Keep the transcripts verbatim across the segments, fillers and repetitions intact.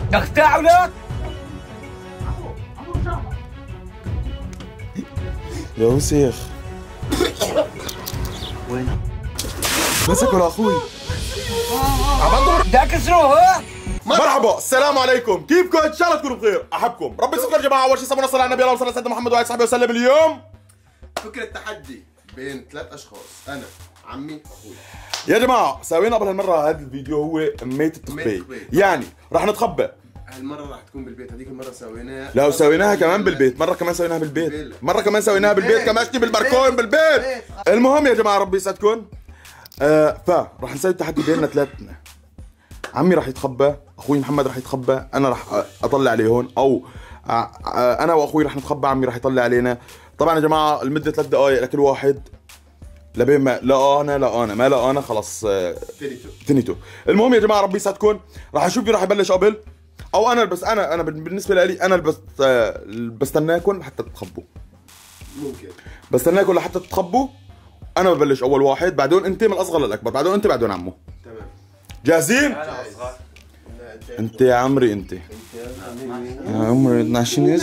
بدك تعولك؟ يا وسخ وين؟ مسكوا لاخوي بدك اكسره. مرحبا، السلام عليكم، كيفكم؟ ان شاء الله تكونوا بخير، احبكم، ربي يستر يا جماعه. اول شيء صلوا على النبي، اللهم صل على سيدنا محمد وعلى صحبه وسلم. اليوم فكرة تحدي بين ثلاث اشخاص، انا، عمي، اخوي. يا جماعه سوينا قبل هالمره، هذا الفيديو هو ميت التخبي، يعني رح نتخبى. هالمره رح تكون بالبيت، هذيك المره سويناها. لا وسويناها كمان بالبيت، مره كمان سويناها بالبيت، مره كمان سويناها بالبيت كماشتي بالبركون بالبيت. المهم يا جماعه ربي يسعدكم، آه فرح نسوي التحدي بيننا ثلاثتنا. عمي رح يتخبى، اخوي محمد رح يتخبى، انا رح اطلع عليه هون، او انا واخوي رح نتخبى، عمي رح يطلع علينا. طبعا يا جماعه المده ثلاث دقائق لكل واحد، لبين ما لا انا لا انا ما لا انا خلص تنيتو تنيتو. المهم يا جماعه ربي يسعدكم، رح اشوف مين رح يبلش قبل، او انا بس انا انا بالنسبه لي انا بس بستناكم حتى تتخبوا. ممكن بستناكم لحتى تتخبوا، انا ببلش اول واحد، بعدين انت من الاصغر للاكبر، بعدين انت بعدين عمو. تمام جاهزين؟ انا اصغر. انت يا عمري، انت يا عمري اثناشر.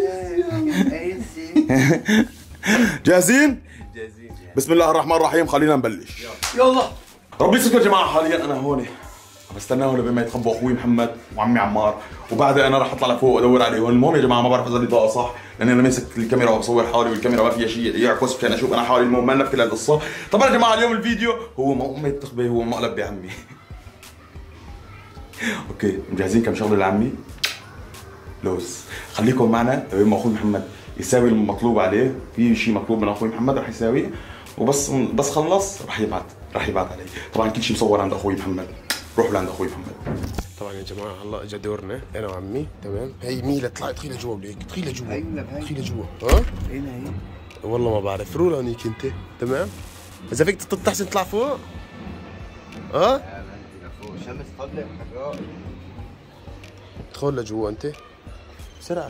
جاهزين؟ جاهزين. بسم الله الرحمن الرحيم، خلينا نبلش. يلا. ربي يستر يا جماعه، حاليا انا هون بستناهم لبين ما يتخبوا اخوي محمد وعمي عمار، وبعدها انا راح اطلع لفوق وادور عليهم. المهم يا جماعه ما بعرف اذا الاضاءه صح، لاني انا ماسك الكاميرا وبصور حالي، والكاميرا ما فيها شيء يعكس عشان اشوف انا حالي. المهم ما لنا بكل هالقصه. طبعا يا جماعه اليوم الفيديو هو مو ميت تخبي، هو مقلب بعمي. اوكي مجهزين كم شغله لعمي؟ لوز، خليكم معنا لبين ما اخوي محمد يساوي المطلوب عليه. في شيء مطلوب من اخوي محمد رح يساويه، وبس بس خلص رح يبعت رح يبعت علي. طبعا كل شيء مصور عند اخوي محمد، روحوا لعند اخوي محمد. طبعا يا جماعه هلا اجى دورنا انا وعمي. تمام، هي ميلا اطلعي ادخلي لجوا وليك، ادخلي لجوا ادخلي لجوا. ها؟ اين هي؟ والله ما بعرف، روح لهونيك انت. تمام، اذا فيك تحسن تطلع فوق. ها؟ لا انت لفوق، شمس قبل حرائق. ادخل لجوا انت بسرعه.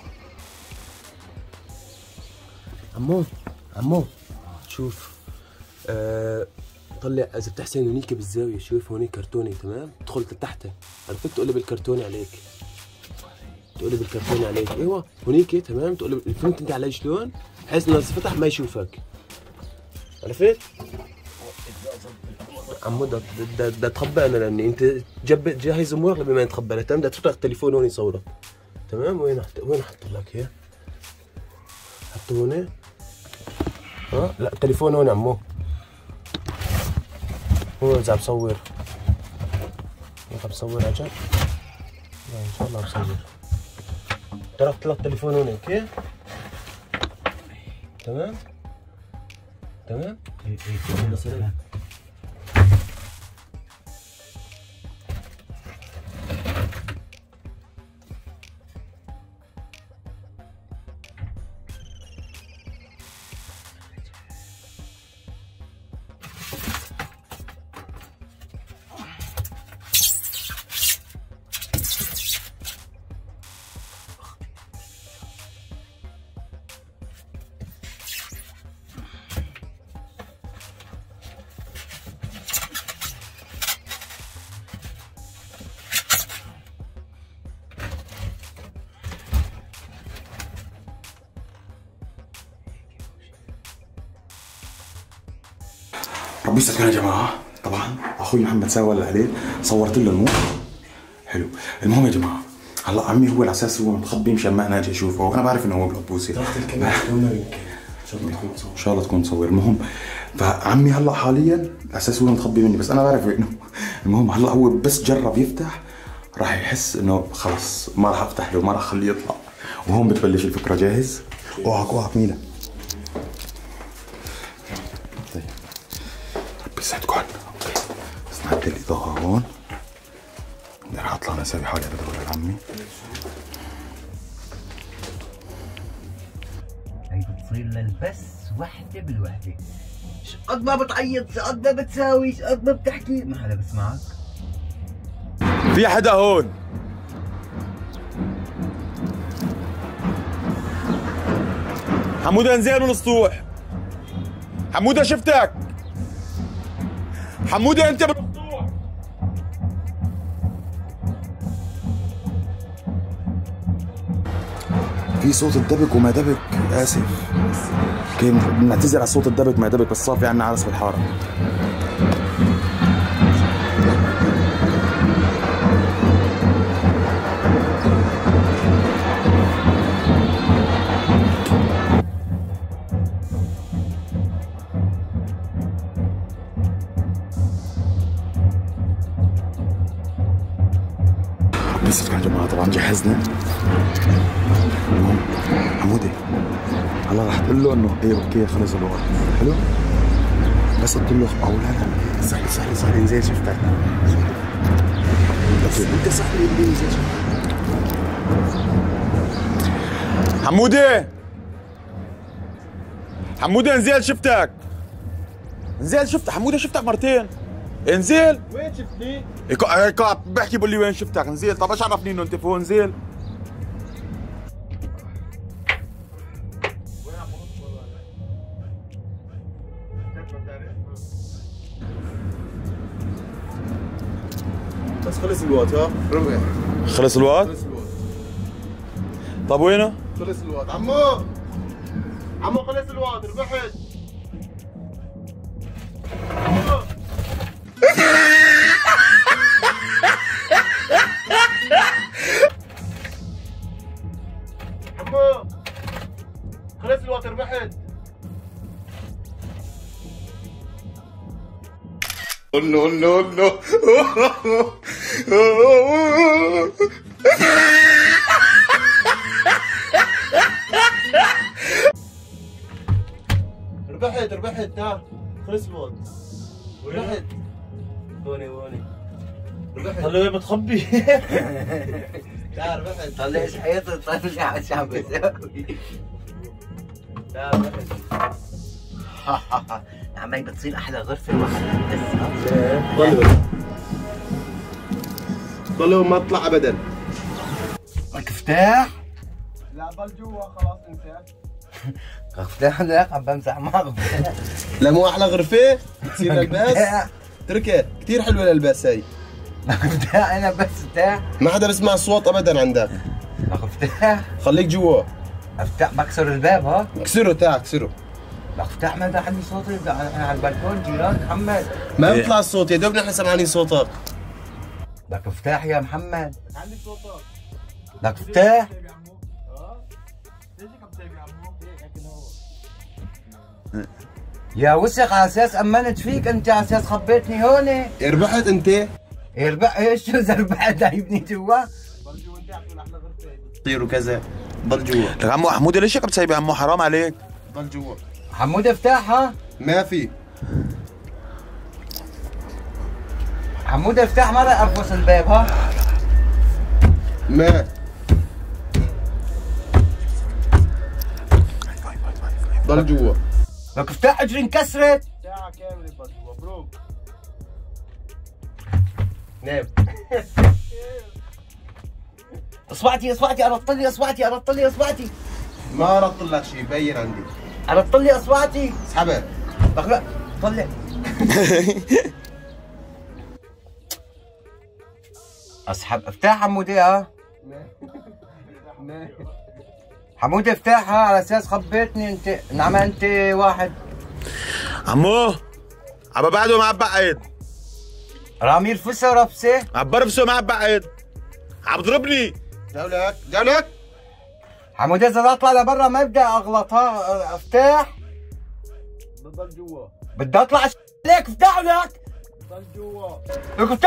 عمو عمو شوف، أه طلع اذا بتحسن هونيك بالزاويه، شوف هونيك كرتوني. تمام، ادخل لتحت، عرفت تقلب الكرتوني عليك، تقلب الكرتوني عليك. ايوه هونيك. تمام، تقلب. فهمت انت علي شلون؟ بحيث انه اذا فتح ما يشوفك، عرفت؟ عمو بدك بدك تخبى انا، لاني انت جب جهز امورك قبل ما يتخبى. تمام، بدك تفتح التليفون هون يصورك. تمام، وين حط وين احط لك اياه؟ حطه هون. ها لا التليفون هون عمو، هو اذا بصور. انت بصور عجب؟ لا ان شاء الله بصور. تركت لك التليفون هون هيك. تمام تمام. هيك هيك ربي يستركم يا جماعه. طبعا اخوي محمد سوى اللي عليه، صورت له المو حلو. المهم يا جماعه هلا عمي هو الاساس، هو متخبي مشان ما انا اجي اشوفه، وانا بعرف انه هو بلبوسي. ان شاء الله تكون مصور. المهم فعمي هلا حاليا الاساس هو متخبي مني، بس انا بعرف انه. المهم هلا هو بس جرب يفتح راح يحس انه خلص ما راح افتح له، ما راح اخليه يطلع، وهون بتبلش الفكره. جاهز؟ اوعك اوعك ميلا. طيب ربي يسعدكم. اوكي بس نعدل الاضاءه هون، راح اطلع انا اسوي حالي بدور على عمي. هي بتصير للبس وحده بالوحده، قد ما بتعيط قد ما بتساوي قد ما بتحكي ما حدا بسمعك. في حدا هون؟ حموده انزل من السطوح. حموده شفتك. حموده انت بالسطوح. في صوت الدبك وما دبك، اسف. اوكي بنعتذر على صوت الدبك ما دبك، بس صار في عنا عرس بالحاره. بس يا جماعه طبعا جهزنا. حمودي هلا رح تقول له انه ايه اوكي خلص الوقت، حلو؟ بس قلت له او لا لا سهل سهل سهل انزل شفتك. انت سهل انزل شفتك. حمودي حمودي انزل شفتك. انزل شفتك حمودي، شفتك مرتين. انزل. وين شفتني؟ هيك بحكي بقول لي وين شفتك. انزل. طب ايش عرفني انه انت فوق؟ انزل. بس خلص الوقت. ها ربع. خلص الوقت؟ خلص الوقت. طب وينه؟ خلص الوقت. عمو عمو خلص الوقت، ربحت. عمو عمو خلص الوقت، ربحت. قول له قول له قول له ربحت ربحت. ها خلص الوقت، ربحت. هوني هوني ربحت. طلع وين متخبي؟ لا ربحت. طلع ايش حيطلع، طلع ايش عم بسوي. لا ربحت. عمي بتصير احلى غرفه محل بس. ضلوا ضلوا ما اطلع ابدا. مفتاح؟ لا ضل جوا خلاص انسى. مفتاح لا عم بمزح معك. لا مو احلى غرفه تصير للباس. تركه كثير حلوه للباس هي. مفتاح انا بس مفتاح. ما حدا بسمع الصوت ابدا عندك. مفتاح خليك جوا. افتح بكسر الباب. ها اكسره تعال اكسره. مفتاح ما عندي صوتي انا على البلكون جيران محمد. ما بيطلع الصوت يا دوب نحن سمعانين صوتك. لك مفتاح يا محمد. عندي صوتك. لك مفتاح. يا وسخ على اساس امنت فيك انت، على اساس خبيتني هون. ربحت انت؟ يربح ايش شو اذا ربحت جايبني جوا؟ ضل جوا انت احلى غرفه بتصير وكذا. ضل جوا. لك عمو حمودي ليش هيك بتسيبي عمو؟ حرام عليك. ضل جوا. حمود افتحها. ما في. حمود افتح ما راح ارفص الباب. ها ما ضل جوا. لك افتح اجري انكسرت. ساعة كاملة ضل جوا بروك. نام. اصبعتي اصبعتي ارط لي اصبعتي ارط لي اصبعتي. ما رط لك شيء بين عندي. ارط لي اصبعتي. اسحبها. لك لا طلع. اسحب. افتح حمودي. ها حمودي افتحها على اساس خبيتني انت. نعم انت واحد. عمو عم بعده ما عم بعد. رامي رفسه رفسه. عم برفسه ما عم بعد. عم ضربني. جولك جولك. حمودي اذا اطلع لبرا ما بدي اغلط. ها افتح. بضل جوا. بدي اطلع ليك. افتح لك. ضل جوا. لك افتح.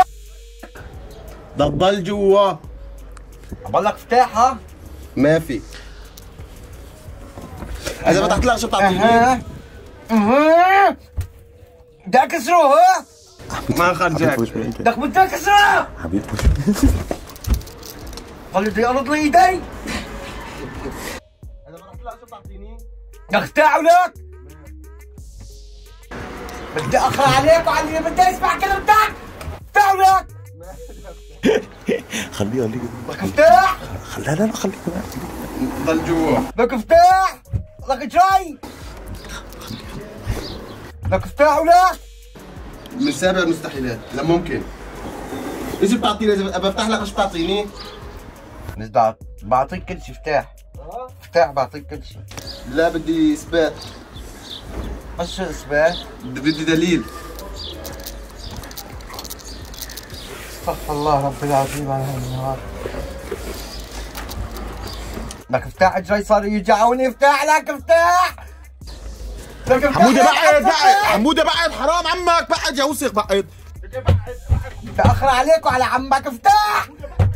ضل جوا. بقول لك افتحها. ما في. اذا فتحت لك شو بتعطيني؟ اها اها بدي اكسره. ها ما خرجك. بدك بدي اكسره حبيبي. خلي بدي ارد لي ايدي. اذا فتحت لك شو بتعطيني؟ بدك افتح لك. بدي اقرا عليك وعلى اللي بدي اسمع كلمتك. افتح لك. خليه خليه. بدك افتح. لا لا لا خليه. ضل جوا. بدك افتح. لك جاي. بدك افتح لك. من سابع المستحيلات. لا ممكن. ايش بتعطيني؟ اذا بفتح لك ايش بتعطيني؟ بعطيك كل شيء. افتح. افتح. مفتاح بعطيك كل شيء. لا بدي اثبات. بس شو اثبات؟ بدي دليل. استغفر الله رب العظيم على هالنهار. لك افتح اجري صار يجعوني افتح لك افتح. لك افتح حموده بعد بعد حموده بعد حرام عمك بعد يا وسخ بعد. تأخر عليك وعلى عمك افتح.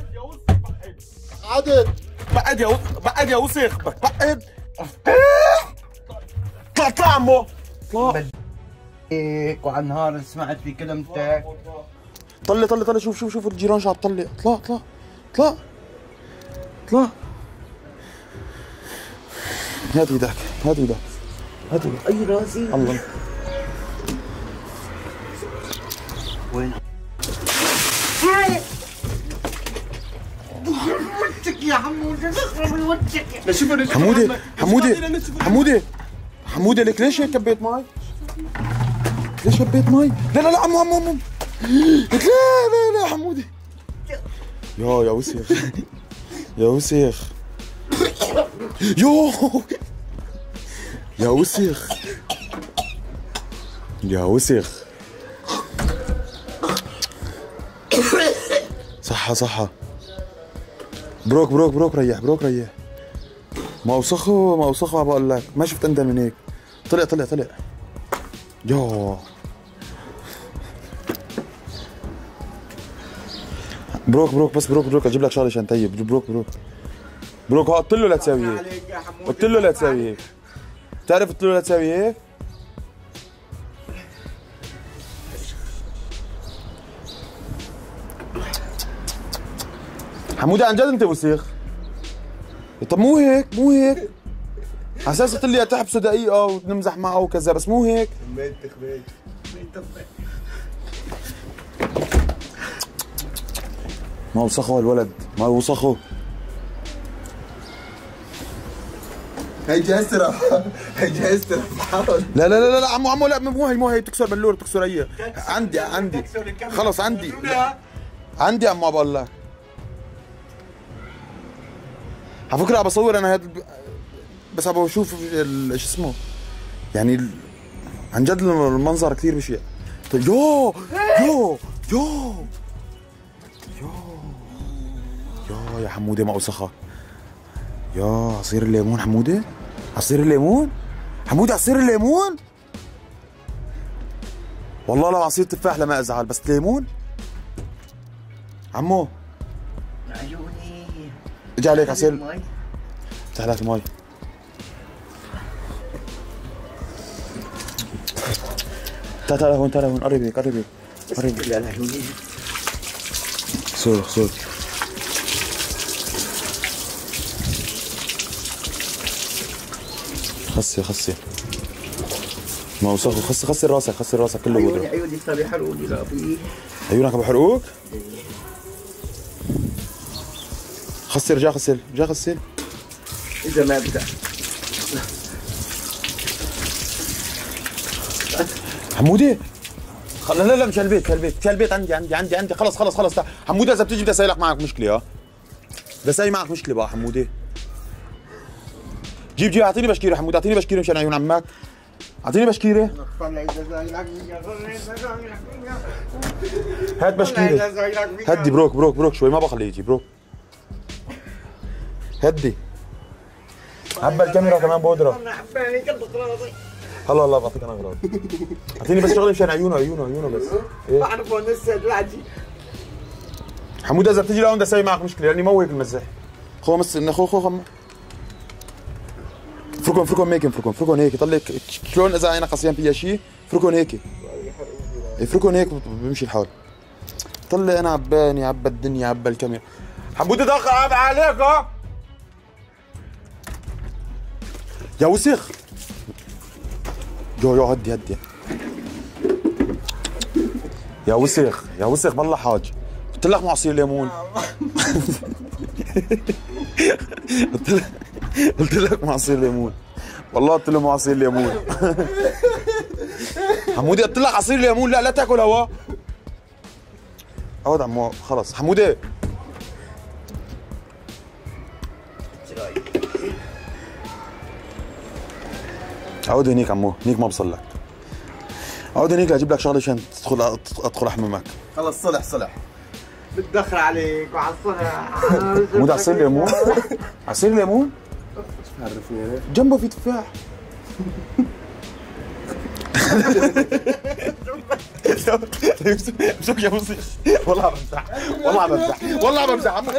عدد بعد يا وسخ بعد يا وسخ بعد. افتح. اطلع اطلع عمو اطلع. بديك وعلى النهار سمعت في كلمتك. طلع طلع طلع شوف شوف شوف الجيران شو عم تطلع. اطلع اطلع اطلع اطلع. هات ايدك هات ايدك هات ايدك. اي راسي. الله وين؟ وجهك يا حموده تخرب من وجهك. حموده حموده حموده حموده لك ليش هيك كبيت مي؟ ليش كبيت مي؟ لا لا لا عمو عمو عمو لك لا لا لا حموده. يا يا وسخ يا وسخ يو يا وسخ يا وسخ. صحة صحة. بروك بروك بروك ريح بروك ريح. ما اوسخه ما اوسخه عم بقول لك ما شفت اندم من هيك. طلع طلع طلع. يا بروك بروك بس بروك بروك اجيب لك شغله عشان طيب. بروك بروك بروك قلت له لا تسوي هيك. قلت له لا تسوي هيك. بتعرف قلت له لا تسوي هيك؟ حموده عن جد انت وسيخ. طب مو هيك مو هيك. على اساس قلت لي تحبسه دقيقه ونمزح معه وكذا بس مو هيك. خميت خميت ما وسخه الولد ما وسخه. هي جهزت راح هي جهزت راح. لا لا لا لا عمو عمو لا مو هي مو هي بتكسر بلور بتكسر هي. عندي عندي خلص عندي عندي عمو بقول لك. على فكرة عم بصور انا هاد بس عم بشوف شو اسمه يعني ال... عن جد المنظر كثير بشع. طيب يو يو يو يو يو يا حموده ما اوسخها. يا عصير الليمون حموده عصير الليمون حموده عصير الليمون. والله لو عصير تفاح لما ازعل بس ليمون. عمو عيوني اجى عليك عصير. افتح لك المي. تعال تعال هون تعال هون قرب هيك قرب هيك قرب. لا لا عيوني. صور صور. خسي خسي ما وسخه. خسي خسي راسك خسي راسك كله عيوني بودرة. عيوني صار يحرقوني لا ابوي. عيونك عم بحرقوك؟ خسي رجع غسل رجع غسل. اذا ما بدك حموده لا لا لا مش هالبيت هالبيت مش هالبيت عندي عندي عندي عندي خلص خلص خلص. حموده اذا بتيجي بدي اسوي لك معك مشكله. ها بدي اسوي معك مشكله بقى حموده. جيب جيب اعطيني بشكيره حموده اعطيني بشكيره مشان عيون عمك. اعطيني بشكيره. هات بشكيره. هدي بروك بروك بروك شوي ما بخليه يجي بروك. هدي عبى الكاميرا كمان بودرة. هلا هلا بعطيك انا اغراض. اعطيني بس شغله مشان عيونه عيونه عيونه بس. ايه؟ بعرف هون لسه دلوقتي. حموده اذا بتيجي لهون بدي اسوي معك مشكله لاني موهق المزح. خو مس خو خو خو فركون فركون ميكن فركون فركون هيك طلع شلون اذا عينك قصيان فيها شيء فركون هيك. فركون هيك بيمشي الحال. طلع انا عباني عبى الدنيا عبى الكاميرا. حموده دخل عب عليك ها يا وسخ. يو يو هدي هدي يا وسخ يا وسخ بالله حاج. قلت لك معصير ليمون. قلت لك قلت لك معصير ليمون والله قلت له معصير ليمون. حمودي قلت لك عصير ليمون. لا لا تاكل هوا. اقعد عمو خلص حموده. عود هنيك عمو، هنيك ما بصلك. عود هنيك لاجيب لك شغله عشان تدخل ادخل احممك. خلص صلح صلح. بتدخل عليك وعلى الصلح. مو ده عصير ليمون؟ عصير ليمون؟ عرفني جنبه في تفاح. امسك يا مصير. والله بمزح والله بمزح والله بمزح عمو.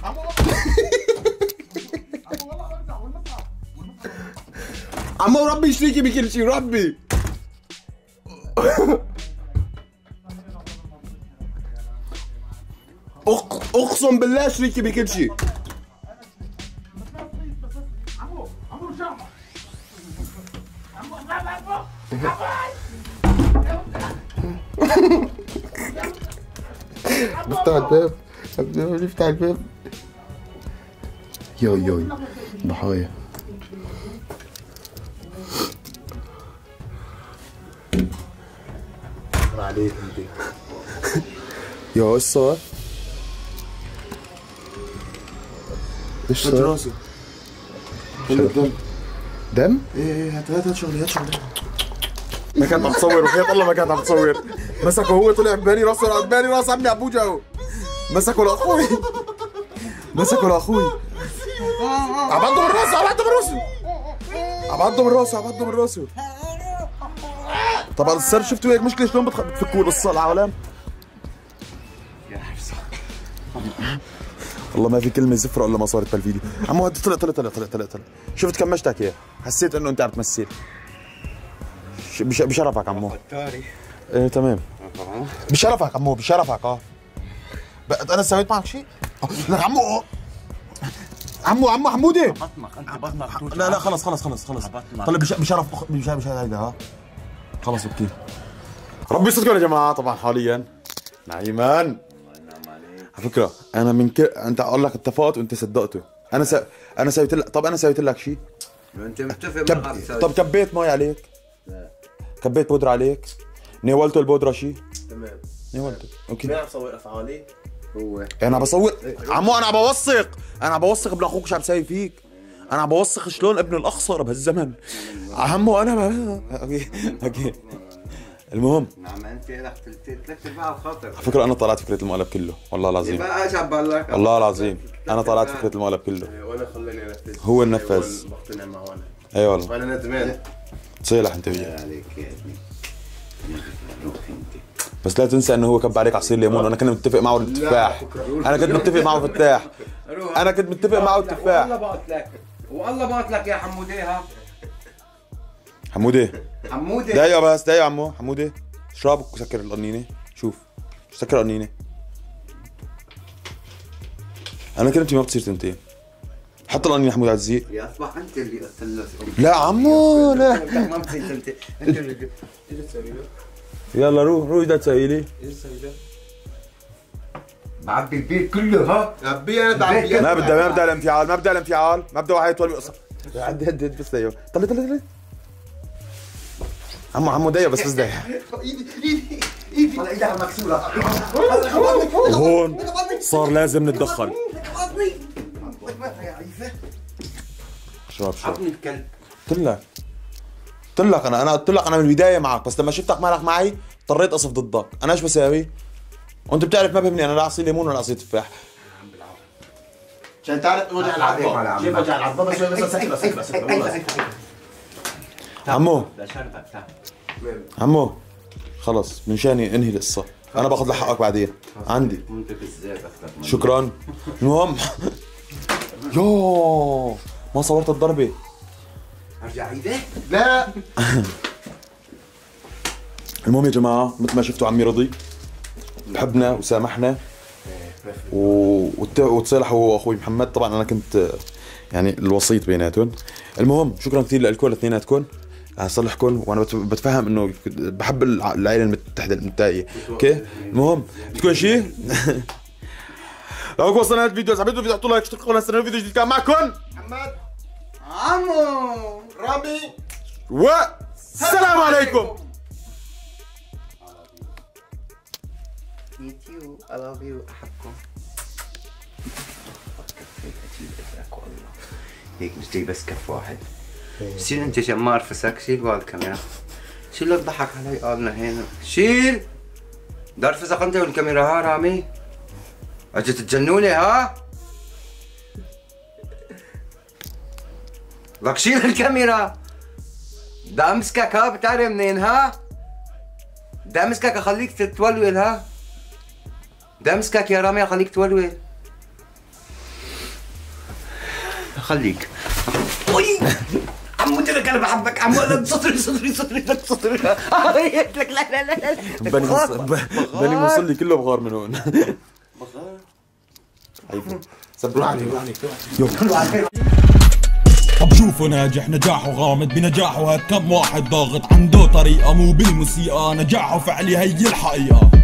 عمو ربي شريكي بكل شيء ربي. اقسم بالله شريكي بكل شيء. افتح الباب افتح الباب. يو يو ضحايا. عليك انت. يا ايش صار؟ ايش صار؟ راسي. دم؟ دم؟ ايه هات هات هات شغلي هات شغلي. ما كانت عم تصور وحياة الله ما كانت عم تصور. مسكه هو طلع ببالي راسه ببالي راس عمي ابوجا هو. مسكه لاخوي. مسكه لاخوي. عم بعضه من راسه عم بعضه من راسه. عم بعضه من راسه عم بعضه من راسه. طبعا السر شفتوا هيك مشكلة شلون بتفكوا القصة العالم؟ والله ما في كلمة زفرة الا ما صارت بالفيديو. عمو هاد طلع طلع طلع طلع طلع طلع. شفت كمشتك اياه، حسيت انه انت عم تمثل. بش... بشرفك عمو. ايه تمام. بشرفك عمو بشرفك اه. انا سويت معك شيء؟ لك عمو عمو عمو حمودي بطنك انت بطنك. لا لا خلص خلص خلص خلص. طلع بش... بشرف أخ... بش... بش... هيدا ها. خلص اوكي. ربي يستركم يا جماعة. طبعا حاليا نعيمان. على فكرة أنا من ك... أنت أقول لك اتفقت وأنت صدقته. أنا س... أنا سويت لك. طب أنا سويت لك شيء؟ انت متفق كب... معك. طب كبيت مي عليك؟ لا. كبيت بودرة عليك؟ ناولته البودرة شيء؟ تمام. ناولته اوكي. مين عم صور افعالي؟ هو انا بصور عمو. انا عم بوثق انا عم بوثق ابن اخوك شو عم بسوي فيك. انا عم بوثق شلون ابن الاخصر بهالزمن. عمو انا ما... اوكي اوكي. المهم نعم انت لك ثلاث ارباع الخاطر. على فكره انا طلعت فكره المقلب كله والله العظيم. بقى ايش عم بقول لك؟ والله العظيم انا طلعت فكره المقلب كله. وانا خلاني انفذ. هو النفذ. مقتنع معه انا. اي والله. وانا ندمان. تصيلح انت وياه. عليك يا ابني. روح انت. بس لا تنسى انه هو كب عليك عصير ليمون وانا كنت متفق معه التفاح. انا كنت متفق معه في التفاح. انا كنت متفق معه التفاح. والله بقتلك والله بقتلك يا حمودي. ها حمودي حمودي دقيقة بس دقيقة عمو. حمودي اشرب وسكر القنينة. شوف سكر القنينة. انا كلمتي ما بتصير تنتين. حط القنينة حمودي على الزيق. يا اصبح انت اللي قتلت. لا عمو لا. ما بتصير انت انت اللي ايش تسوي له؟ يلا روح روح بدك تسوي لي. ايش تسوي له؟ بعبي البيت كله. ها عبي انا بعبي. ما بدها ما بدها الانفعال ما بدها الانفعال ما بدها واحد يطول بيقصر. عدي عدي بس دقيقة. طلع طلع طلع. عمو عمو دقيقة بس بس دقيقة. ايدي ايدي ايدي طلع ايدها مكسوره. وهون صار لازم نتدخل. شباب شباب عطني الكلب. قلت لك قلت لك انا انا قلت لك انا من البدايه معك بس لما شفتك مالك معي اضطريت اصف ضدك. انا ايش بساوي؟ وانت بتعرف ما بهمني انا لا اعصي ليمون ولا اعصي تفاح. عشان تعرف وجع العظمه. شوف وجع العظمه بس بس سكر سكر سكر. عمو لشربك تعال. عمو خلص من شاني انهي القصه. انا باخذ لك حقك بعدين عندي. وانت بالزيت اكثر. شكرا. المهم يوه ما صورت الضربه. ارجع عيده؟ لا. المهم يا جماعه مثل ما شفتوا عمي رضي بحبنا وسامحنا و... وت... وتصالحوا هو واخوي محمد. طبعا انا كنت يعني الوسيط بيناتهم. المهم شكرا كثير لكم الاثنيناتكم. اصلحكم وانا بت... بتفهم انه بحب العائله المتحده المتائيه. اوكي المهم بتكون شيء. لو وصلنا الفيديو اذا حبيتوا الفيديو اعطوا لايك اشتركوا لنا الفيديو الجديد كان معكم محمد عمو رامي والسلام عليكم. يوتيوب I love you احبكم. هيك نشتري بس كف واحد. شيل انت شمار فسك، شيل بقى الكاميرا. شيل تضحك علي قالنا هنا، شيل. دار فسق انت والكاميرا ها رامي؟ اجي تتجنوني ها؟ لك شيل الكاميرا. بدي امسكك ها، بتعرف منين ها؟ بدي امسكك اخليك تتولول ها؟ بدي امسكك يا رامي اخليك تولول. خليك. وي عمو قلت لك انا بحبك عمو. لا صدري صدري صدري لك صدري. قلت لك لا لا لا لا. بني بني موصل لي كله بغار من هون. بغار. ايوه سبروا علي علي. طب شوفوا ناجح نجاحه غامض بنجاحه، هاد كم واحد ضاغط عنده طريقة مو بالموسيقى، نجاحه فعلي هي الحقيقة.